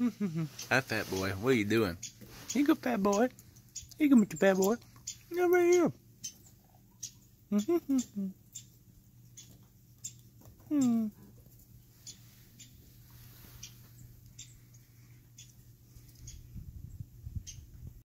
That fat boy, what are you doing? Here you go, fat boy. Here you go, Mr. Fat boy. Come right here. Hmm.